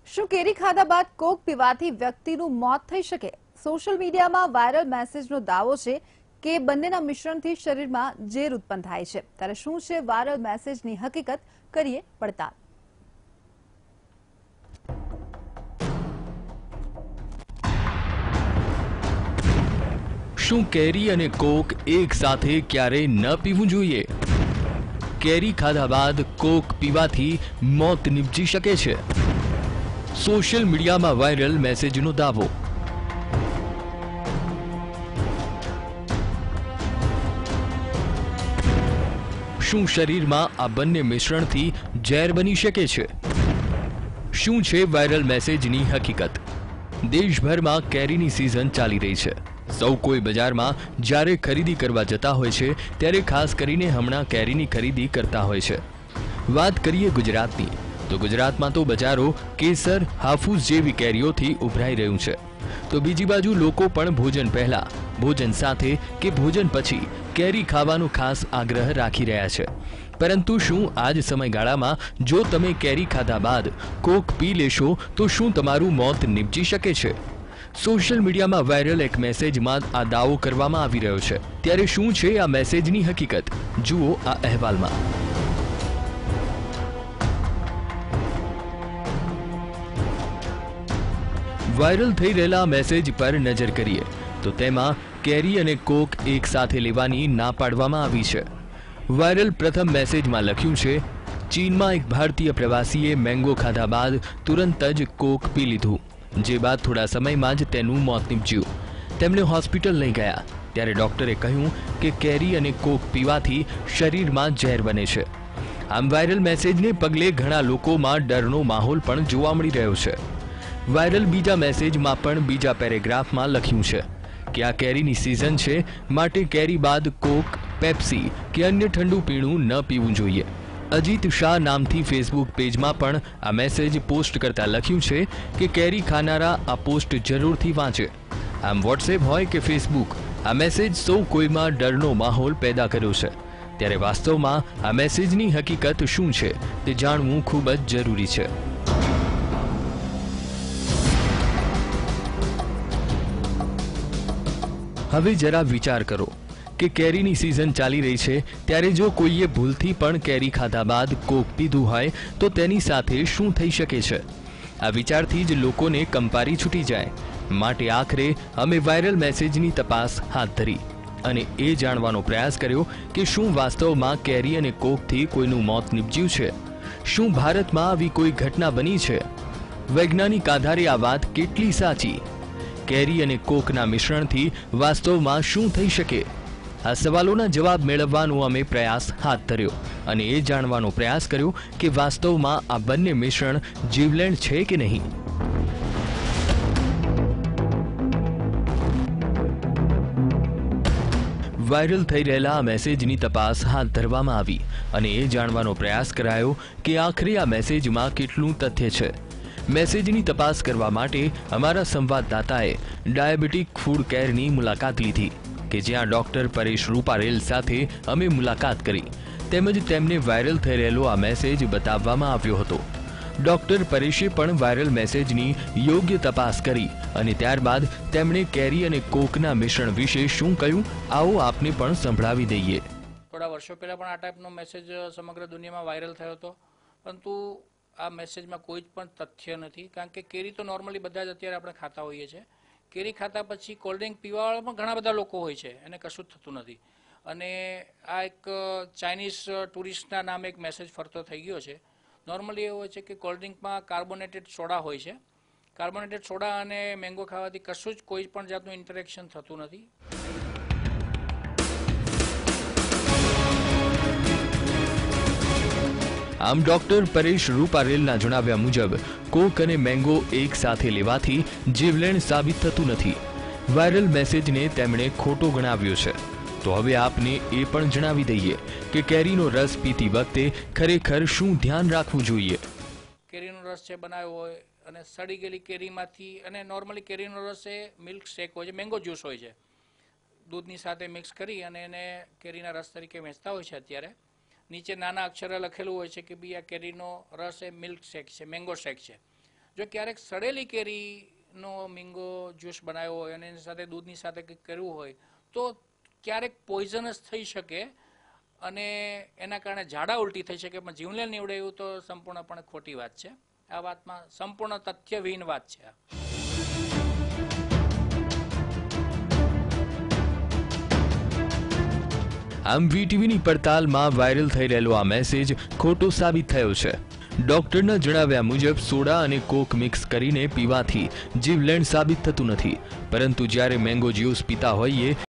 શું કેરી ખાધા બાદ કોક પીવાથી વ્યક્તિનું મોત થઈ શકે? સોશિયલ મીડિયામાં વાયરલ મેસેજનો દાવો છે કે બંનેના મિશ્રણથી શરીરમાં ઝેર ઉત્પન્ન થાય છે। ત્યારે શું છે વાયરલ મેસેજની હકીકત? કરીએ પડતાલ। શું કેરી અને કોક એક સાથે ક્યારેય ન પીવું જોઈએ? કેરી ખાધા બાદ કોક પીવાથી મોત નિપજી શકે છે। સોશિયલ મીડિયામાં વાયરલ મેસેજનો દાવો। શું શરીરમાં આ બંને મિશ્રણથી ઝેર બની શકે છે? શું છે વાયરલ મેસેજની હકીકત? દેશભરમાં કેરીની સિઝન ચાલી રહી છે। સૌ કોઈ બજારમાં જ્યારે ખરીદી કરવા જતા હોય છે ત્યારે ખાસ કરીને હમણાં કેરીની ખરીદી કરતા હોય છે। વાત કરીએ ગુજરાતની તો ગુજરાતમાં તો બજારો કેસર, હાફૂસ જેવી કેરીઓથી ઉભરાઈ રહ્યું છે, તો બીજી બાજુ લોકો પણ ભોજન પહેલા, ભોજન સાથે કે ભોજન પછી કેરી ખાવાનો ખાસ આગ્રહ રાખી રહ્યા છે। પરંતુ શું આજ સમયગાળામાં જો તમે કેરી ખાધા બાદ કોક પી લેશો તો શું તમારું મોત નિપજી શકે છે? સોશિયલ મીડિયામાં વાયરલ એક મેસેજમાં આ દાવો કરવામાં આવી રહ્યો છે। ત્યારે શું છે આ મેસેજની હકીકત? જુઓ આ અહેવાલમાં। વાયરલ થઈ રહેલા મેસેજ પર નજર કરીએ તો તેમાં કેરી અને કોક એક સાથે લેવાની ના પાડવામાં આવી છે। વાયરલ પ્રથમ મેસેજમાં લખ્યું છે, ચીનમાં એક ભારતીય પ્રવાસીએ મેંગો ખાધા બાદ તુરંત જ કોક પી લીધું, જે બાદ થોડા સમયમાં જ તેનું મોત નીપજ્યું। તેમને હોસ્પિટલ લઈ ગયા ત્યારે ડોક્ટરે કહ્યું કે કેરી અને કોક પીવાથી શરીરમાં ઝેર બને છે। આમ વાયરલ મેસેજને પગલે ઘણા લોકોમાં ડરનો માહોલ પણ જોવા મળી રહ્યો છે। વાયરલ બીજા મેસેજમાં પણ બીજા પેરેગ્રાફમાં લખ્યું છે કે આ કેરીની સિઝન છે, માટે કેરી બાદ કોક, પેપ્સી કે અન્ય ઠંડુ પીણું ન પીવું જોઈએ। અજીત શાહ નામથી ફેસબુક પેજમાં પણ આ મેસેજ પોસ્ટ કરતા લખ્યું છે કે કેરી ખાનારા આ પોસ્ટ જરૂરથી વાંચે। આમ વોટ્સએપ હોય કે ફેસબુક, આ મેસેજ સૌ કોઈમાં ડરનો માહોલ પેદા કર્યો છે। ત્યારે વાસ્તવમાં આ મેસેજની હકીકત શું છે તે જાણવું ખૂબ જ જરૂરી છે। હવે જરા વિચાર કરો કે કેરીની સિઝન ચાલી રહી છે ત્યારે જો કોઈએ ભૂલથી પણ કેરી ખાધા બાદ કોક પીધું હોય તો તેની સાથે શું થઈ શકે છે? આ વિચારથી જ લોકોને કંપારી છૂટી જાય। માટે આખરે અમે વાયરલ મેસેજની તપાસ હાથ ધરી અને એ જાણવાનો પ્રયાસ કર્યો કે શું વાસ્તવમાં કેરી અને કોકથી કોઈનું મોત નીપજ્યું છે? શું ભારતમાં આવી કોઈ ઘટના બની છે? વૈજ્ઞાનિક આધારે આ વાત કેટલી સાચી? કેરી અને કોકના મિશ્રણથી વાસ્તવમાં શું થઈ શકે? આ સવાલોના જવાબ મેળવવાનો અમે પ્રયાસ હાથ ધર્યો અને એ જાણવાનો પ્રયાસ કર્યો કે વાસ્તવમાં આ બંને મિશ્રણ જીવલેણ છે કે નહીં। વાયરલ થઈ રહેલા આ મેસેજની તપાસ હાથ ધરવામાં આવી અને એ જાણવાનો પ્રયાસ કરાયો કે આખરે આ મેસેજમાં કેટલું તથ્ય છે। મેસેજની તપાસ કરવા માટે અમારા સંવાદદાતાએ ડાયાબિટીક ફૂડ કેરની મુલાકાત લીધી કે જ્યાં ડોક્ટર પરેશ રૂપારેલ સાથે અમે મુલાકાત કરી તેમજ તેમને વાયરલ થઈ રહેલો આ મેસેજ બતાવવામાં આવ્યો હતો। ડોક્ટર પરેશે પણ વાયરલ મેસેજની યોગ્ય તપાસ કરી અને ત્યારબાદ તેમણે કેરી અને કોકના મિશ્રણ વિશે શું કહ્યું આવો આપને પણ સંભળાવી દઈએ। થોડા વર્ષો પહેલા પણ આ ટાઈપનો મેસેજ સમગ્ર દુનિયામાં વાયરલ થયો હતો, પરંતુ આ મેસેજમાં કોઈ જ પણ તથ્ય નથી, કારણ કે કેરી તો નોર્મલી બધા જ અત્યારે આપણે ખાતા હોઈએ છીએ। કેરી ખાતા પછી કોલ્ડ ડ્રિંક પીવાવાળા પણ ઘણા બધા લોકો હોય છે, એને કશું જ થતું નથી। અને આ એક ચાઇનીઝ ટુરિસ્ટના નામે એક મેસેજ ફરતો થઈ ગયો છે। નોર્મલી એવું હોય છે કે કોલ્ડ ડ્રિંકમાં કાર્બોનેટેડ સોડા હોય છે। કાર્બોનેટેડ સોડા અને મેંગો ખાવાથી કશું જ કોઈ પણ જાતનું ઇન્ટરેક્શન થતું નથી। આમ ડોક્ટર પરેશ રૂપારેલના જણાવ્યા મુજબ કોક અને મેંગો એક સાથે લેવાથી જીવલેણ સાબિત થતું નથી। વાયરલ મેસેજને તેમણે ખોટો ગણાવ્યો છે। તો હવે આપને એ પણ જણાવી દઈએ કે કેરીનો રસ પીતી વખતે ખરેખર શું ધ્યાન રાખવું જોઈએ? કેરીનો રસ છે બનાવ્યો હોય અને સડી ગયેલી કેરીમાંથી, અને નોર્મલી કેરીનો રસ એ મિલ્ક શેક હોય છે, મેંગો જ્યુસ હોય છે, દૂધની સાથે મિક્સ કરી અને એને કેરીના રસ તરીકે વેચતા હોય છે। અત્યારે નીચે નાના અક્ષરે લખેલું હોય છે કે ભાઈ આ કેરીનો રસ એ મિલ્ક શેક છે, મેંગો શેક છે। જો ક્યારેક સડેલી કેરીનો મેંગો જ્યુસ બનાવ્યો હોય અને એની સાથે દૂધની સાથે કંઈક કર્યું હોય તો ક્યારેક પોઈઝનસ થઈ શકે અને એના કારણે ઝાડા ઉલટી થઈ શકે, પણ જીવલેણ નીવડે એવું તો સંપૂર્ણપણે ખોટી વાત છે. આ વાતમાં સંપૂર્ણ તથ્યવિહીન વાત છે. આમ વીટીવીની પડતાલમાં વાયરલ થઈ રહેલો આ મેસેજ ખોટો સાબિત થયો છે. ડોક્ટરના જણાવ્યા મુજબ સોડા અને કોક મિક્સ કરીને પીવાથી જીવલેણ સાબિત થતું નથી, પરંતુ જ્યારે મેંગો જ્યુસ પીતા હોઈએ